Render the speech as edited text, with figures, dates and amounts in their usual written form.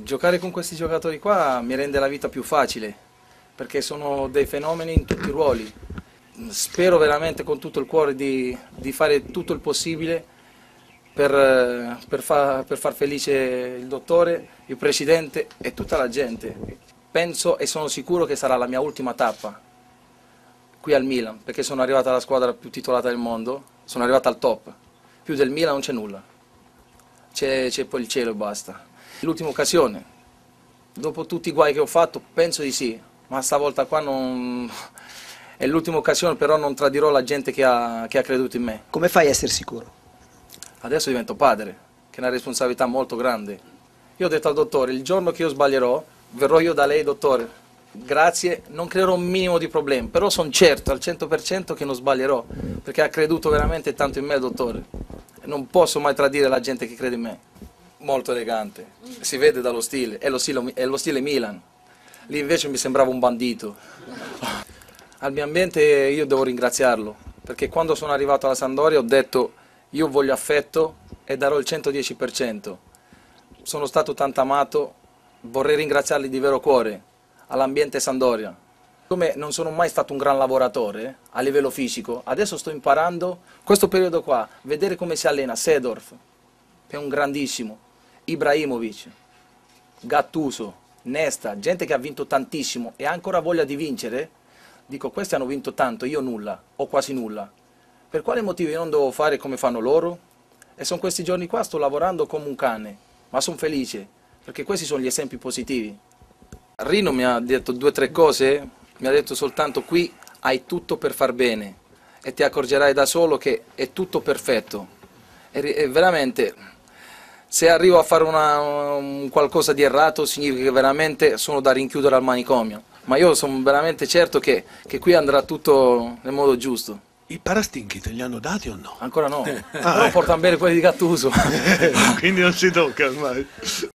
Giocare con questi giocatori qua mi rende la vita più facile, perché sono dei fenomeni in tutti i ruoli. Spero veramente con tutto il cuore di fare tutto il possibile per far felice il dottore, il presidente e tutta la gente. Penso e sono sicuro che sarà la mia ultima tappa qui al Milan, perché sono arrivato alla squadra più titolata del mondo, sono arrivato al top. Più del Milan non c'è nulla, c'è poi il cielo e basta. L'ultima occasione, dopo tutti i guai che ho fatto, penso di sì, ma stavolta qua non... è l'ultima occasione, però non tradirò la gente che ha creduto in me. Come fai a essere sicuro? Adesso divento padre, che è una responsabilità molto grande. Io ho detto al dottore, il giorno che io sbaglierò, verrò io da lei, dottore. Grazie, non creerò un minimo di problema, però sono certo al 100% che non sbaglierò, perché ha creduto veramente tanto in me, dottore. Non posso mai tradire la gente che crede in me. Molto elegante, si vede dallo stile, è lo stile Milan. Lì invece mi sembrava un bandito. Al mio ambiente io devo ringraziarlo, perché quando sono arrivato alla Sampdoria ho detto io voglio affetto e darò il 110%. Sono stato tanto amato, vorrei ringraziarli di vero cuore, all'ambiente Sampdoria. Come non sono mai stato un gran lavoratore a livello fisico, adesso sto imparando, questo periodo qua, vedere come si allena Seedorf, che è un grandissimo, Ibrahimovic, Gattuso, Nesta, gente che ha vinto tantissimo e ha ancora voglia di vincere. Dico, questi hanno vinto tanto, io nulla, o quasi nulla. Per quale motivo io non devo fare come fanno loro? E sono questi giorni qua, sto lavorando come un cane, ma sono felice, perché questi sono gli esempi positivi. Rino mi ha detto 2 o 3 cose, mi ha detto soltanto qui hai tutto per far bene e ti accorgerai da solo che è tutto perfetto. E veramente, se arrivo a fare un qualcosa di errato significa che veramente sono da rinchiudere al manicomio. Ma io sono veramente certo che qui andrà tutto nel modo giusto. I parastinchi te li hanno dati o no? Ancora no, però portano bene quelli di Gattuso. Quindi non si tocca ormai.